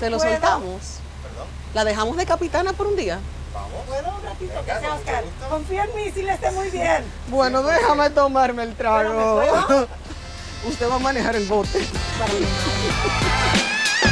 Se lo ¿Puedo? soltamos. ¿Perdón? ¿La dejamos de capitana por un día? Vamos. ¿Puedo un ratito Venga, que sea con Oscar? gusto. Confía en mí, sí le esté muy bien. Bueno, déjame tomarme el trago. Bueno, ¿me puedo? Usted va a manejar el bote. Para mi madre.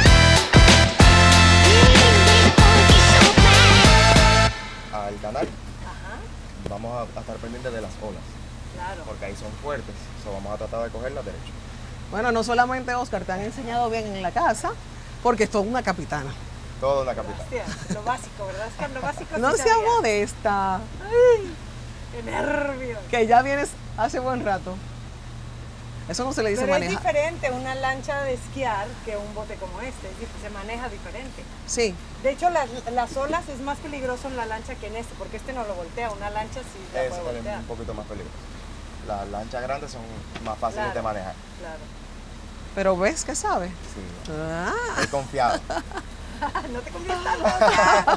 Al canal Ajá, vamos a estar pendientes de las olas, claro. porque ahí son fuertes. So, vamos a tratar de cogerlas derecho. Bueno, no solamente Oscar, te han enseñado bien en la casa, porque es toda una capitana. Todo en la capital. Hostia, lo básico, ¿verdad? Oscar? Lo básico No sí sea sabía. modesta, ¡Qué nervios! que ya vienes hace buen rato. Eso no se le dice Pero es manejar. diferente una lancha de esquiar que un bote como este, se maneja diferente. Sí, De hecho, las olas es más peligroso en la lancha que en este, porque este no lo voltea, una lancha sí la Es puede voltear. un poquito más peligroso. Las lanchas grandes son más fáciles Claro. de manejar. Claro. pero ¿ves que sabe? Sí. Ah, Estoy confiado. No te conviertas loca.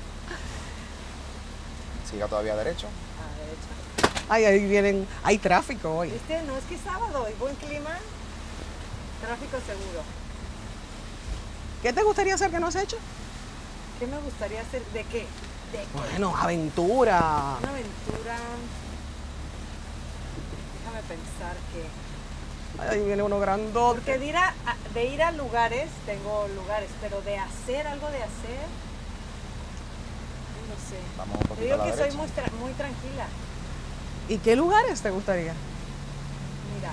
Siga todavía derecho. A derecha. ay, ahí vienen, hay tráfico hoy. ¿Viste? No es que es sábado y buen clima, tráfico seguro. ¿Qué te gustaría hacer que no has hecho? ¿Qué me gustaría hacer? ¿De qué? ¿De qué? Bueno, aventura. Una aventura. Déjame pensar que. Ahí viene uno grandote. Porque de ir a lugares, tengo lugares, pero de hacer algo de hacer, no sé. Vamos un Te poquito digo a la que soy derecha. muy tranquila. ¿Y qué lugares te gustaría? Mira,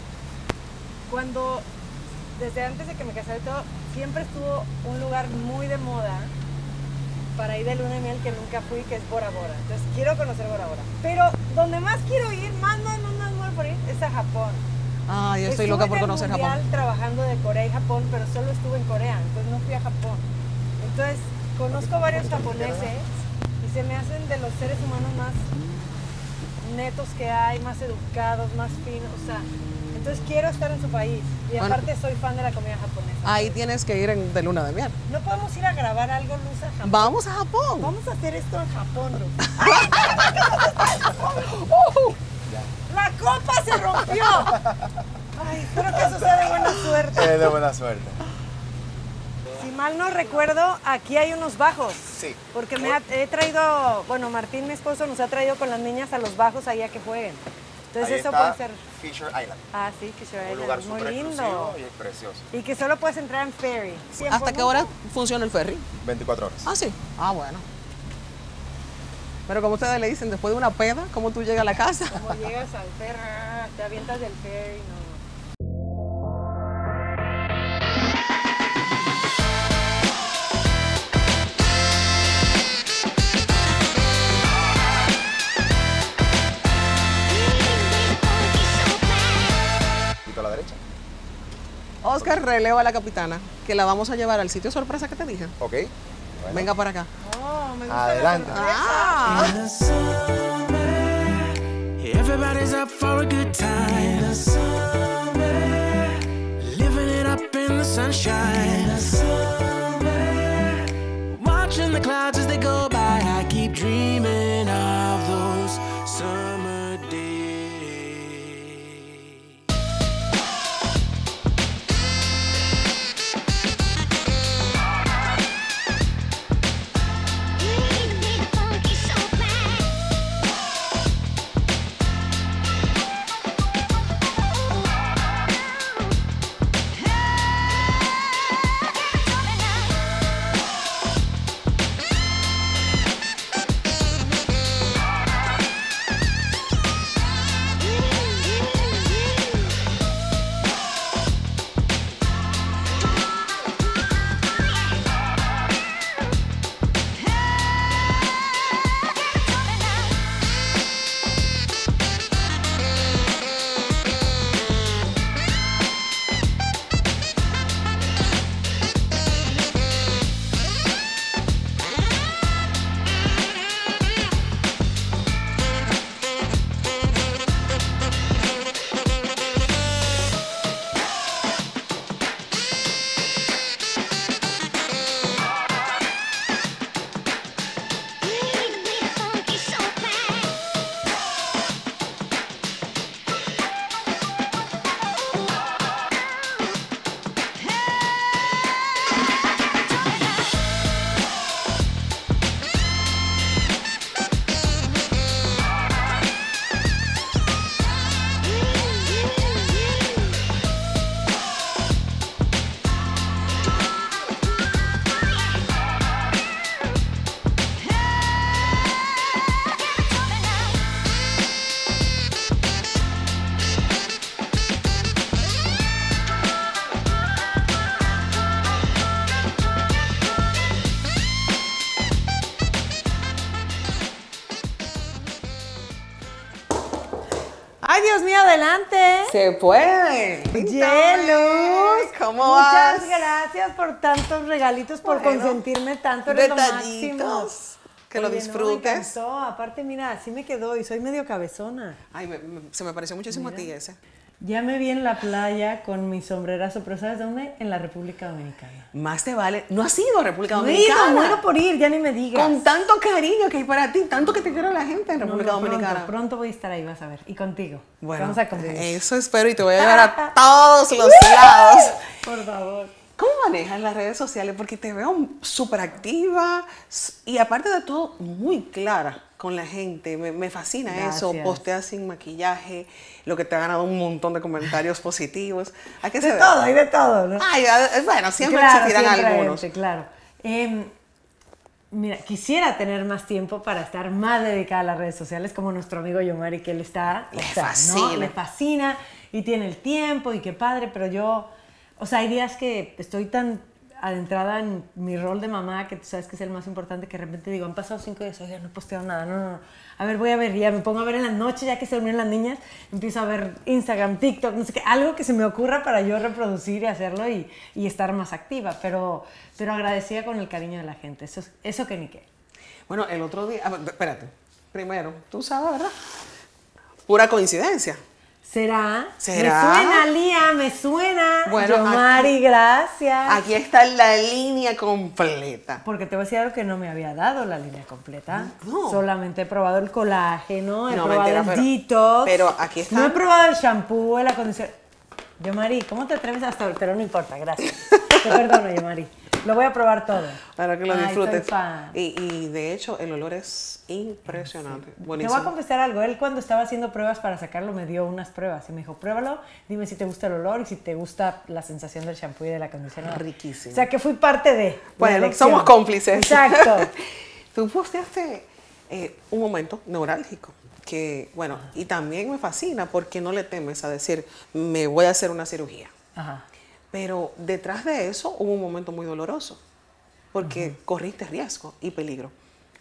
desde antes de que me casara y todo, siempre estuvo un lugar muy de moda para ir de luna de miel que nunca fui, que es Bora Bora. Entonces quiero conocer Bora Bora. Pero donde más quiero ir, más muero por ir, es a Japón. Ah, yo estoy loca por conocer Estuve en el Japón. mundial trabajando de Corea y Japón, pero solo estuve en Corea, entonces no fui a Japón. Entonces, conozco varios japoneses y se me hacen de los seres humanos más netos que hay, más educados, más finos, o sea, entonces quiero estar en su país. Y Bueno. aparte soy fan de la comida japonesa. Ahí entonces, tienes que ir de luna de miel. ¿no podemos ir a grabar algo, Luz, a Japón? Vamos a Japón. Vamos a hacer esto en Japón, Luz. Ya. ¡La copa se rompió! Ay, espero que eso sea de buena suerte. Es de buena suerte. Si mal no recuerdo, aquí hay unos bajos. Sí. Porque he traído, bueno, Martín, mi esposo, nos ha traído con las niñas a los bajos ahí a que jueguen. Entonces Ahí eso está puede ser. Fisher Island. Ah, sí, Fisher Un Island, lugar muy súper lindo. exclusivo y es precioso. Y que solo puedes entrar en ferry. ¿Hasta qué hora funciona el ferry? 24 horas. Ah, sí. Ah, bueno. Pero como ustedes le dicen, después de una peda, ¿cómo tú llegas a la casa? Como llegas al ferry, te avientas del ferry, no. Poquito a la derecha. Oscar, releva a la capitana, que la vamos a llevar al sitio sorpresa que te dije. Ok. Bueno. Venga para acá. Oh, me gusta Adelante. la sorpresa. Ah, In the summer, everybody's up for a good time. In the summer, living it up in the sunshine. In the summer, watching the clouds as they go by. I keep dreaming of those summer days. Ay, Dios mío, adelante. Se puede. Yelus, ¿Cómo vas? Muchas gracias por tantos regalitos, por Bueno, consentirme tanto. Eres lo máximo. Detallitos. Que lo Oye, disfrutes. No, me encantó. Aparte, mira, así me quedó y soy medio cabezona. Ay, se me pareció muchísimo a ti ese. Ya me vi en la playa con mi sombrerazo, pero ¿sabes dónde? En la República Dominicana. Más te vale. No has ido a República No he Dominicana. ido, muero por ir, ya ni me digas. Con tanto cariño que hay para ti, tanto que te quiere la gente en No, República no, Dominicana. Pronto voy a estar ahí, vas a ver. Y contigo. Bueno, Vamos a convivir. eso espero y te voy a llevar a todos los lados. Por favor. ¿Cómo manejas las redes sociales? Porque te veo súper activa y aparte de todo, muy clara con la gente. Me fascina eso. Gracias. Posteas sin maquillaje, lo que te ha ganado un montón de comentarios positivos. ¿A qué se De debe? todo, hay de todo, ¿no? Ay, bueno, siempre Claro, existirán siempre hay algunos. gente, claro. Mira, quisiera tener más tiempo para estar más dedicada a las redes sociales, como nuestro amigo Yomari, que él está. Le o sea, fascina. ¿no? Le fascina y tiene el tiempo y qué padre, pero yo, o sea, hay días que estoy tan adentrada en mi rol de mamá, que tú sabes que es el más importante, que de repente digo, han pasado 5 días, oiga, no he posteado nada, no. A ver, voy a ver, ya me pongo a ver en la noche, ya que se durmieron las niñas, empiezo a ver Instagram, TikTok, no sé qué, algo que se me ocurra para yo reproducir y hacerlo y estar más activa, pero agradecida con el cariño de la gente, eso que ni qué. Bueno, el otro día, espérate, primero, tú sabes, ¿verdad? Pura coincidencia. ¿Será? ¿Será? Me suena, Lía, me suena. Bueno, Yomari, gracias. Aquí está la línea completa. Porque te voy a decir algo que no me había dado la línea completa. No. Solamente he probado el colágeno, he No, probado mentira, el detox. pero aquí está. No he probado el shampoo, el acondicionador. Yomari, ¿cómo te atreves hasta hoy? Pero no importa, gracias. Te perdono, Yomari. Lo voy a probar todo. Para que lo Ay, disfrutes. soy fan. Y de hecho, el olor es impresionante. Te Buenísimo. voy a confesar algo. Él cuando estaba haciendo pruebas para sacarlo me dio unas pruebas y me dijo, pruébalo, dime si te gusta el olor y si te gusta la sensación del shampoo y del acondicionador. Riquísimo. O sea que fui parte de la Bueno, elección. somos cómplices. Exacto. Tú posteaste un momento neurálgico que, bueno, y también me fascina porque no le temes a decir, me voy a hacer una cirugía. Ajá. Pero detrás de eso hubo un momento muy doloroso porque corriste riesgo y peligro.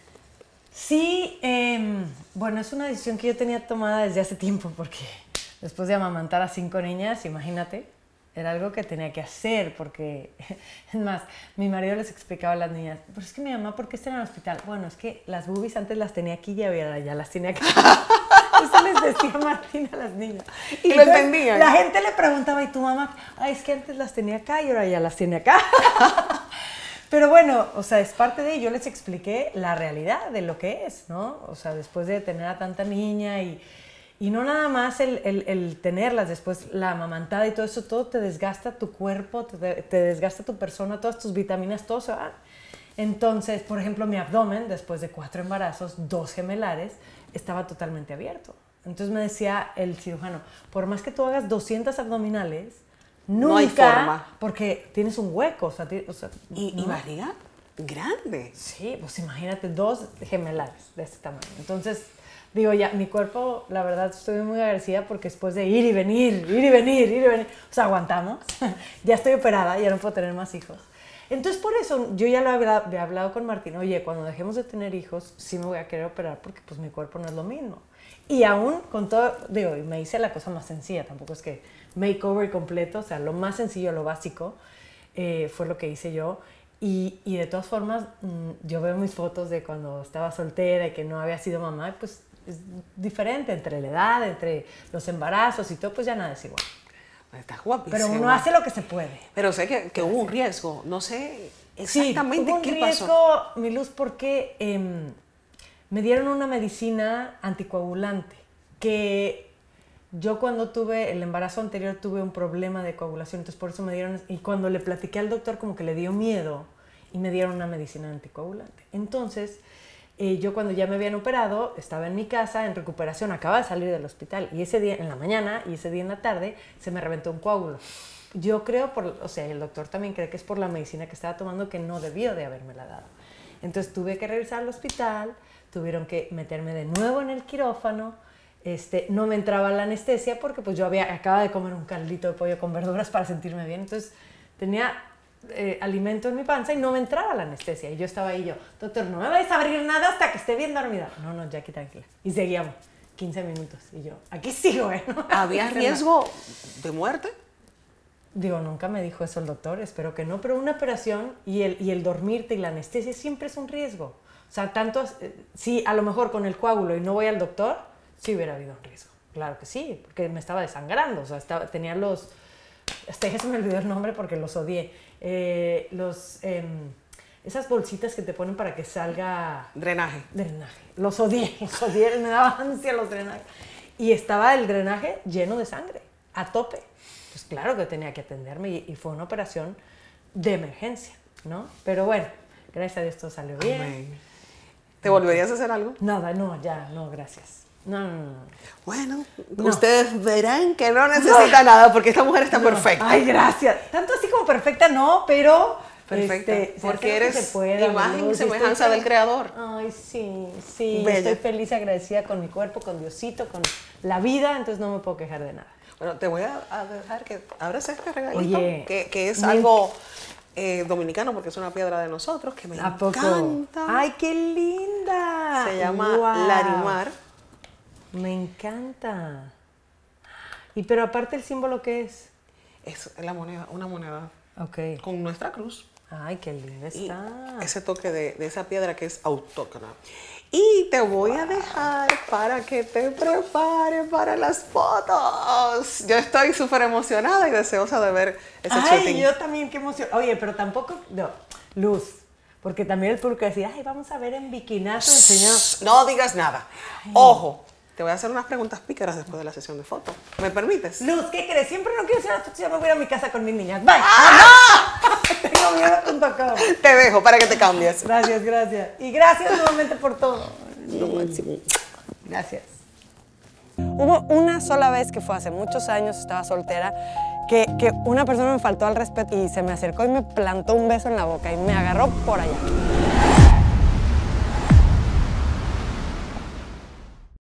Sí, bueno, es una decisión que yo tenía tomada desde hace tiempo porque después de amamantar a 5 niñas, imagínate, era algo que tenía que hacer porque, es más, mi marido les explicaba a las niñas, pero es que mi mamá, ¿por qué está en el hospital? Bueno, es que las boobies antes las tenía aquí y ahora ya las tenía acá. Eso les decía Martín a las niñas. Y lo entendían. La gente le preguntaba, ¿y tu mamá? Ay, es que antes las tenía acá y ahora ya las tiene acá. Pero bueno, o sea, es parte de, yo les expliqué la realidad de lo que es, ¿no? O sea, después de tener a tanta niña y no nada más el tenerlas, después la amamantada y todo eso, todo te desgasta tu cuerpo, te desgasta tu persona, todas tus vitaminas, todo se va. Entonces, por ejemplo, mi abdomen, después de 4 embarazos, 2 gemelares, estaba totalmente abierto. Entonces me decía el cirujano, por más que tú hagas 200 abdominales, nunca, No hay forma. porque tienes un hueco, o sea, Y ¿no? barriga grande. Sí, pues imagínate, 2 gemelares de este tamaño. Entonces, digo, ya, mi cuerpo, la verdad, estoy muy agradecida porque después de ir y venir, o sea, aguantamos, ya estoy operada, ya no puedo tener más hijos. Entonces, por eso, yo ya lo había hablado con Martín, oye, cuando dejemos de tener hijos, sí me voy a querer operar porque pues mi cuerpo no es lo mismo. Y aún con todo, digo, me hice la cosa más sencilla, tampoco es que makeover completo, o sea, lo más sencillo, lo básico, fue lo que hice yo. Y de todas formas, yo veo mis fotos de cuando estaba soltera y que no había sido mamá, pues es diferente entre la edad, entre los embarazos y todo, pues ya nada es igual. Estás guapísima. Pero uno hace lo que se puede. Pero sé que hubo un riesgo. No sé exactamente sí, hubo un qué riesgo, pasó. mi Luz, porque me dieron una medicina anticoagulante que yo cuando tuve el embarazo anterior tuve un problema de coagulación, entonces por eso me dieron, y cuando le platiqué al doctor como que le dio miedo y me dieron una medicina anticoagulante. Entonces, yo cuando ya me habían operado, estaba en mi casa en recuperación, acababa de salir del hospital y ese día en la mañana y ese día en la tarde se me reventó un coágulo. Yo creo, o sea, el doctor también cree que es por la medicina que estaba tomando que no debió de habérmela dado. Entonces tuve que regresar al hospital, tuvieron que meterme de nuevo en el quirófano, no me entraba la anestesia porque pues yo acababa de comer un caldito de pollo con verduras para sentirme bien, entonces tenía alimento en mi panza y no me entraba la anestesia. Y yo estaba ahí, doctor, no me vais a abrir nada hasta que esté bien dormida. No, Jackie, tranquila. Y seguíamos. 15 minutos. Y yo, aquí sigo, ¿eh? ¿Había riesgo de muerte? Digo, nunca me dijo eso el doctor, espero que no, pero una operación y el dormirte y la anestesia siempre es un riesgo. O sea, tanto, sí, a lo mejor con el coágulo y no voy al doctor, sí hubiera habido un riesgo. Claro que sí, porque me estaba desangrando, o sea, tenía los, hasta ya se me olvidó el nombre porque los odié, esas bolsitas que te ponen para que salga... Drenaje. Drenaje, los odié, me daba ansia los drenajes. Y estaba el drenaje lleno de sangre, a tope. Pues claro que tenía que atenderme y fue una operación de emergencia, ¿no? Pero bueno, gracias a Dios todo salió bien. Amén. ¿Te volverías a hacer algo? Nada, no, ya, no, gracias. No. Bueno, ustedes verán que no necesita nada porque esta mujer está perfecta. Ay, gracias. Tanto así como perfecta no, pero... Perfecta, porque eres pueda, imagen y semejanza del Creador. Ay, sí, Bella. estoy feliz, agradecida con mi cuerpo, con Diosito, con la vida, entonces no me puedo quejar de nada. Bueno, te voy a dejar que abras este regalito, Oye, que es algo dominicano porque es una piedra de nosotros, que me ¿A poco? encanta. ¡Ay, qué linda! Se llama Guau. Larimar. Me encanta. Y pero aparte el símbolo, ¿qué es? Es la moneda, una moneda Ok. con nuestra cruz. Ay, qué linda Y está. ese toque de esa piedra que es autóctona. Y te voy a dejar para que te prepares para las fotos. Yo estoy súper emocionada y deseosa de ver ese Ay, shooting. yo también, qué emoción. Oye, pero tampoco, no, luz. Porque también el público decía, ay, vamos a ver en bikinazo el señor. No digas nada. Ojo, te voy a hacer unas preguntas pícaras después de la sesión de fotos. ¿Me permites? Luz, ¿qué crees? Siempre no quiero hacer las fotos, ya me voy a ir a mi casa con mis niñas. ¡Bye! Tengo miedo.com. Te dejo para que te cambies. Gracias. Y gracias nuevamente por todo. Gracias. Hubo una sola vez, que fue hace muchos años, estaba soltera, que una persona me faltó al respeto y se me acercó y me plantó un beso en la boca y me agarró por allá.